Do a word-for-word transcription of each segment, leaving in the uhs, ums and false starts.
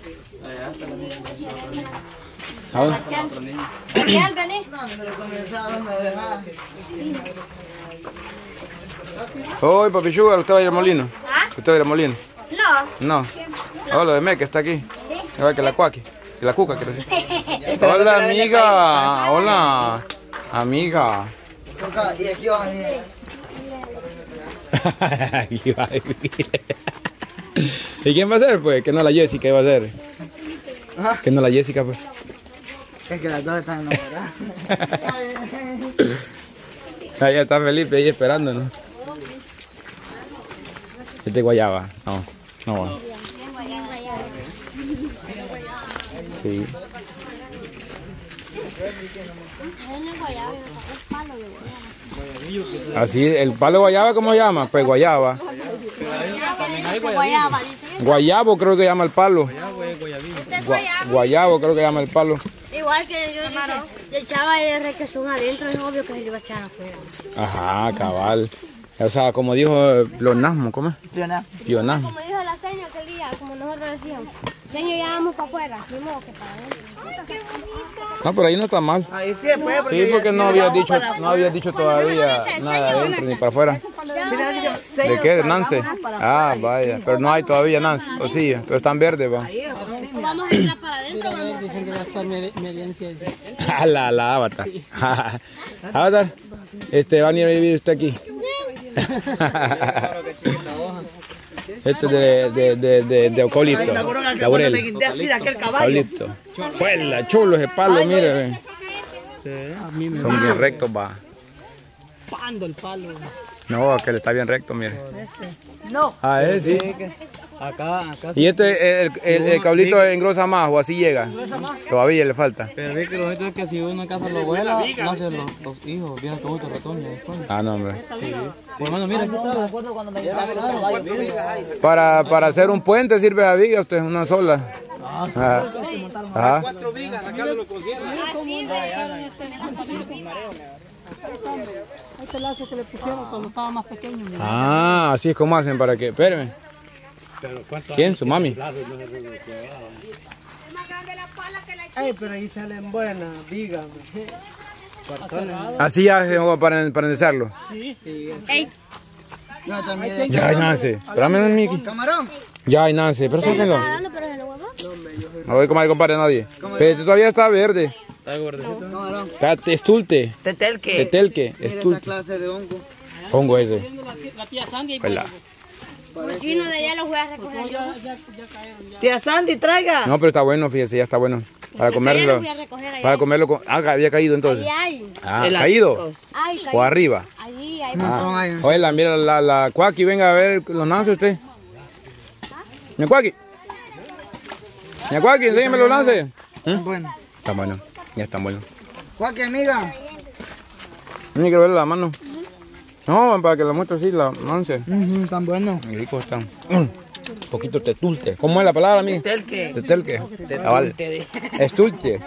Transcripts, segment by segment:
Allá está la niña. ¿A dónde? Raquel, vení. Oye, papi Sugar, ¿usted va a ir al molino? ¿Ah? ¿Usted va a ir al molino? No. No. Hola, de Meca está aquí. Sí. Igual que la cuaqui. Que la cuca, quiero decir. Hola, amiga. Hola. Amiga. Y aquí van a venir. Aquí va a vivir. ¿Y quién va a ser, pues? Que no la Jessica iba a ser. Ajá. Que no la Jessica, pues. Es que las dos están enamoradas. Ahí está Felipe ahí esperándonos. Este guayaba. No, no va. Sí. Así, el palo de guayaba, ¿cómo se llama? Pues guayaba. Guayabo creo que llama el palo. Gua- Guayabo creo que llama el palo. Igual que yo dije, le echaba el requesón adentro, es obvio que se le iba a echar afuera. Ajá, cabal. O sea, como dijo eh, Leonasmo, ¿cómo es? Leonasmo. Leonasmo. Como dijo la señora aquel día, como nosotros decíamos, señor, ya vamos para afuera, ni modo que para adentro. No, pero ahí no está mal. Ahí sí, pues, Sí, porque no había dicho, no había dicho todavía nada adentro ni para afuera. ¿De qué? ¿De Nance? Ah, vaya, pero no hay todavía Nance, o sí, pero están verdes, va. Vamos a entrar para adentro, vamos. Dicen que va a estar mi herencia. Ah, la, la Avatar. Avatar, este, ¿va a venir a vivir usted aquí? Este es de, de, de, de, de eucalipto, laurel, eucalipto. Huela, chulo ese palo, mire. Son bien rectos, va. Pando el palo. No, aquel está bien recto, mire. No. Ah, ese sí. Acá, acá. Y este, el, el, el cablito engrosa más o así llega. Todavía le falta. Pero ve que lo otro es que si uno en casa lo vuela, nacen los, los hijos, vienen todos los retoños después. Ah, no, hombre. Por hermano, mira, aquí está. Para, para hacer un puente sirve la viga, usted, una sola. Ajá. Ajá. Cuatro vigas, acá lo consiguieron. Este lazo que le pusieron cuando estaba más pequeño. Ah, así es como hacen para que... Espérame. ¿Quién? ¿Su mami? Ay, pero ahí salen buenas vigas. Así hacen para, para endulzarlo. Sí, sí. Ey, No, también. Ya, Nancy. Espérame, Miki. Camarón. Ya, Nancy. Pero sáquenlo. dando, pero se lo huevo. No voy a comer, compadre, a nadie. Pero este todavía está verde. Está gordecito. Camarón. Está estulte. Tetelque. Tetelque. Mira esta Estulte. clase de hongo. Hongo ese. La tía Sandy. Hola. Los chinos de allá los voy a recoger yo. Tía Sandy, traiga. No, pero está bueno, fíjese, ya está bueno. Para comerlo. los voy a recoger allá. Para comerlo con... Ah, había caído entonces. Ahí hay. Ah, caído. Ay, O arriba. Allí hay. Ah. Oye, mira la, la cuaqui, venga a ver los lances usted. ¿Mi cuaqui? ¿Mi cuaqui? Enséñame los lances. ¿Mm? Bueno. Está bueno, ya están buenos. Cualquier amiga. Mira, quiero ver la mano. No, para que la muestre así, la lance. Uh tan bueno. Qué ricos están. Un poquito tetulte. ¿Cómo es la palabra, amigo? Tetelque. Tetelque. Ah, vale. Estulte.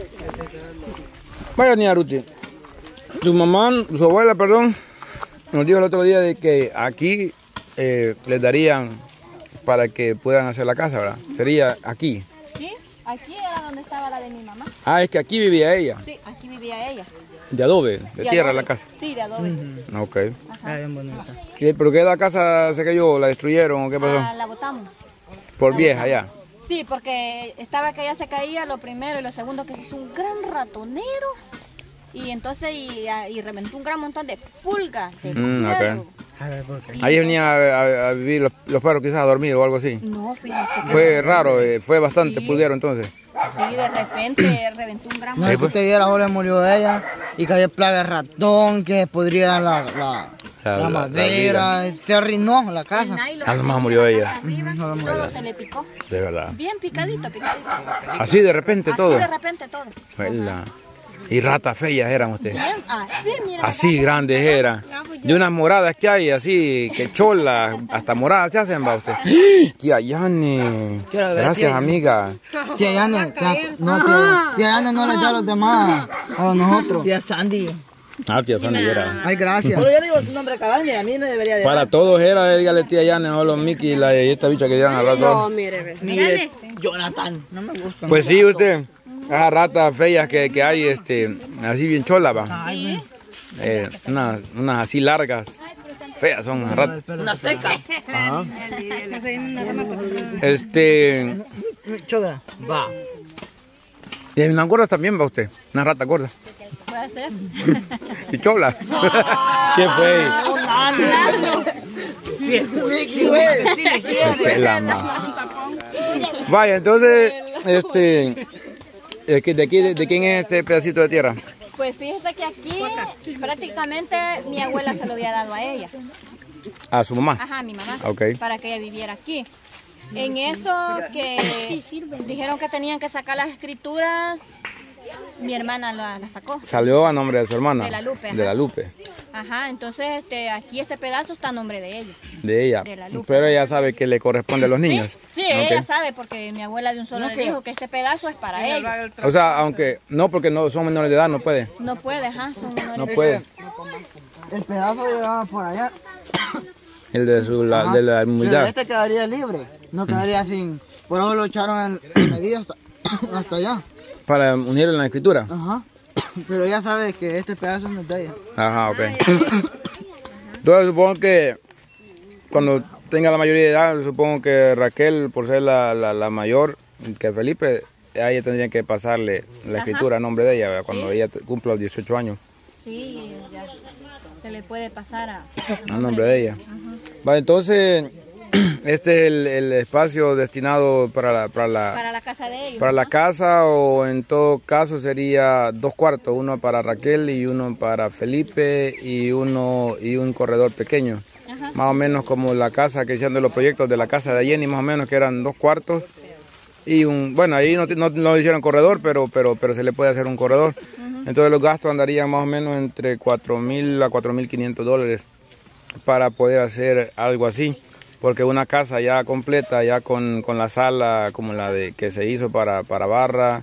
Vaya, niña Ruti. Su mamá, su abuela, perdón, nos dijo el otro día de que aquí eh, les darían para que puedan hacer la casa, ¿verdad? Sería aquí. Sí, aquí era donde estaba la de mi mamá. Ah, es que aquí vivía ella. Sí, aquí vivía ella. De adobe, de, De tierra adobe. la casa. Sí, de adobe. Ok. Ah, bien bonita. ¿Y por qué la casa se cayó? ¿La destruyeron o qué pasó? Ah, la botamos. Por vieja ya. Sí, porque estaba que ella se caía, lo primero, y lo segundo que se hizo un gran ratonero. Y entonces, y, y reventó un gran montón de pulgas. De Mm, ok. perro. A ver, ¿por qué? Ahí venían a, a- a vivir los, los perros quizás a dormir o algo así. No, fíjese. que- Fue raro, eh, fue bastante Sí. pulguero entonces. Sí, de repente reventó un gran No, es que usted viera, ahora murió ella y que había plaga de ratón, que podría la, la, La- la, la- madera, se arruinó la El casa. nylon Ah, nomás que murió tenía ella. arriba, Ujú, no, todo se le picó. De verdad. Bien picadito, picadito. Así de repente Así todo. de repente todo. Juela. Y ratas feas eran ustedes. Bien, así, mira. Así grandes eran. De unas moradas que hay, así, que cholas, hasta moradas se hacen, va usted. Tía Yane. Quiero ver, Gracias, tía. amiga. Tía Yane, tía- no, tía, tía Yane no le da a los demás, a nosotros. Tía Sandy. Ah, tía Sandy era. Ay, gracias. Pero yo digo tu nombre cabal, mira, a mí no debería de. Para todos era, dígale tía Yane, o los Mickey y, la, y esta bicha que llevan al rato. No, mire, ve. Mire, Jonathan, no me gusta. Pues sí, usted, esas ratas feas que, que hay, este, así bien cholas, va. Ay, Eh, unas, unas así largas, feas son las ratas. una seca. Ajá. Este, Chogra. Va. y hay unas gordas también, va usted, una rata gorda. Puede ser. Y chola. ¿Qué fue? Pela más. Vaya, entonces, este, ¿de, qué- de, aquí- de quién es este pedacito de tierra? Pues fíjese que aquí prácticamente mi abuela se lo había dado a ella. A su mamá. Ajá, a mi mamá. Ok. Para que ella viviera aquí. En eso que dijeron que tenían que sacar las escrituras, mi hermana la, la sacó. Salió a nombre de su hermana. De la Lupe, De la ajá. Lupe. Ajá, entonces este, aquí este pedazo está a nombre de ella. De ella. De la Lupe. Pero ella sabe que le corresponde a los niños. Sí, Ok. ella sabe porque mi abuela de un solo le dijo que este pedazo es para ella. O sea, aunque no, porque no son menores de edad, no puede. No puede, ajá, son menores. No puede. El pedazo llegaba por allá. El de su la, Ajá. de la Pero humildad. este quedaría libre. No quedaría sin. Por eso lo echaron en, en medida hasta, hasta allá. Para unirlo en la escritura. Ajá. Pero ya sabes que este pedazo no es de ella. Ajá, ok. Entonces supongo que cuando tenga la mayoría de edad, supongo que Raquel, por ser la, la, la mayor que Felipe, a ella tendría que pasarle la escritura a nombre de ella, ¿verdad? Cuando ella te- cumpla los dieciocho años, Sí, ya se le puede pasar a... a nombre de ella. Vale, entonces, este es el, el espacio destinado para la, para la, Para la casa de ellos. para la casa, o en todo caso sería dos cuartos, uno para Raquel y uno para Felipe y uno y un corredor pequeño. Ajá. Más o menos como la casa que hicieron de los proyectos de la casa de Jenny, más o menos que eran dos cuartos y un, bueno, ahí no, no, no hicieron corredor, pero, pero, pero se le puede hacer un corredor. Entonces los gastos andarían más o menos entre cuatro mil a cuatro mil quinientos dólares para poder hacer algo así. Porque una casa ya completa, ya con, con la sala como la de que se hizo para, para Barra,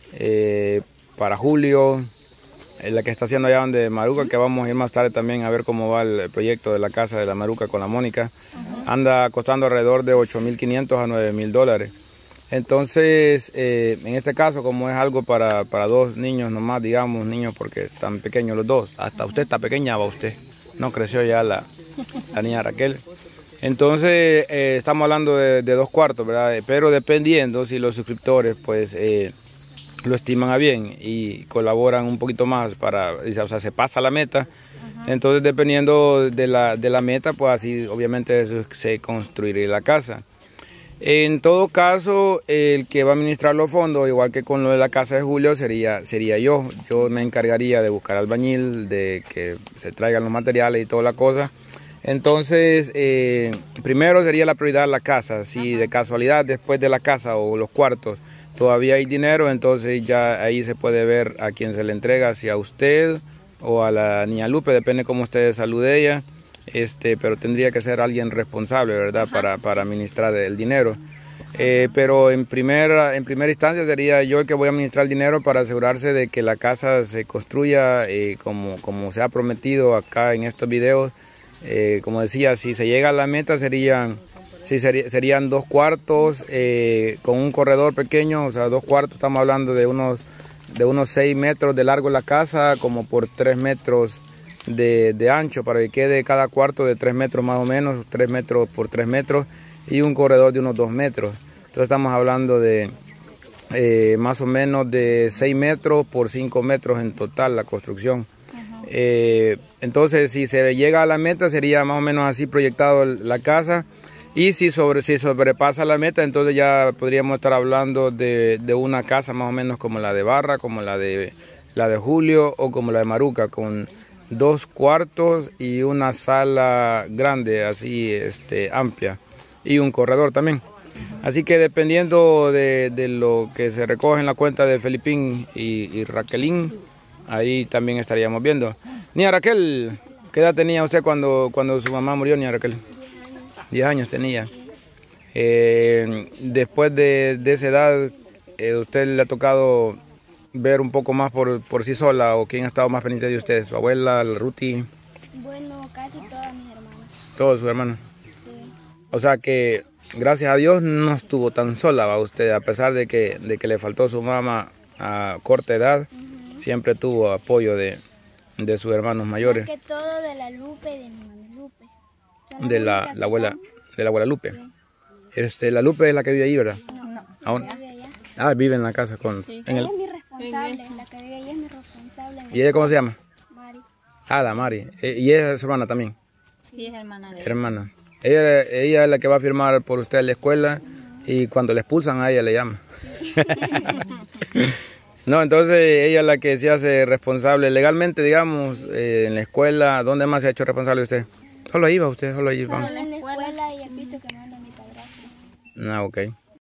eh, para Julio, eh, la que está haciendo allá donde Maruca, que vamos a ir más tarde también a ver cómo va el proyecto de la casa de la Maruca con la Mónica, anda costando alrededor de ocho mil quinientos a nueve mil dólares. Entonces, eh, en este caso, como es algo para, para dos niños nomás, digamos, niños porque están pequeños los dos, hasta usted está pequeña, va usted, no creció ya la, la niña Raquel. Entonces, eh, estamos hablando de, de dos cuartos, ¿verdad? Pero dependiendo si los suscriptores, pues, eh, lo estiman a bien y colaboran un poquito más para, o sea, se pasa la meta. Entonces, dependiendo de la, de la meta, pues así, obviamente, se, se construirá la casa. En todo caso, el que va a administrar los fondos, igual que con lo de la casa de Julio, sería, sería yo. Yo me encargaría de buscar albañil, de que se traigan los materiales y toda la cosa. Entonces, eh, primero sería la prioridad la casa. Si de casualidad después de la casa o los cuartos todavía hay dinero, entonces ya ahí se puede ver a quién se le entrega, si a usted o a la niña Lupe, depende cómo usted de salud de ella. Este, pero tendría que ser alguien responsable, ¿verdad? Para, para administrar el dinero. Eh, pero en primera, en primera instancia sería yo el que voy a administrar el dinero para asegurarse de que la casa se construya eh, como, como se ha prometido acá en estos videos. Eh, como decía, si se llega a la meta serían, sí, sería, serían dos cuartos eh, con un corredor pequeño, o sea, dos cuartos, estamos hablando de unos, de unos seis metros de largo la casa, como por tres metros De, de ancho, para que quede cada cuarto de tres metros más o menos, tres metros por tres metros, y un corredor de unos dos metros. Entonces estamos hablando de eh, más o menos de seis metros por cinco metros en total la construcción. Eh, entonces si se llega a la meta sería más o menos así proyectado la casa, y si, sobre, si sobrepasa la meta, entonces ya podríamos estar hablando de, de una casa más o menos como la de Barra, como la de, la de Julio o como la de Maruca, con dos cuartos y una sala grande, así este, amplia, y un corredor también. Así que dependiendo de, de lo que se recoge en la cuenta de Felipín y, y Raquelín, ahí también estaríamos viendo. Niña Raquel, ¿qué edad tenía usted cuando, cuando su mamá murió, niña Raquel? Diez años tenía. Eh, después de, de esa edad, eh, ¿usted le ha tocado ver un poco más por, por sí sola o quién ha estado más pendiente de ustedes? ¿Su abuela, la Ruti? Bueno, casi todas mis hermanas. Todos sus hermanos. Sí. O sea que, gracias a Dios, no estuvo tan sola, va usted, a pesar de que, de que le faltó su mamá a corta edad, uh-huh. siempre tuvo apoyo de, de sus hermanos mayores. Más que todo de la Lupe y de mi mamá Lupe. De la, la abuela, de la abuela Lupe. Sí. Este, la Lupe es la que vive ahí, ¿verdad? No, no. ¿Aún? Vive allá. Ah, vive en la casa con... Sí. En Ella el... es mi responsable, la que vive allá es mi responsable. ¿Y ella cómo se llama? Mari. Ah, la Mari. Eh, ¿Y ella es su hermana también? Sí, es hermana de ella. Hermana. Ella, ella es la que va a firmar por usted en la escuela y cuando le expulsan a ella le llama. No, entonces ella es la que se hace responsable legalmente, digamos, eh, en la escuela. ¿Dónde más se ha hecho responsable usted? Solo iba usted, solo iba. Solo en la escuela y he visto que manda mi padrastro. Ah, ok.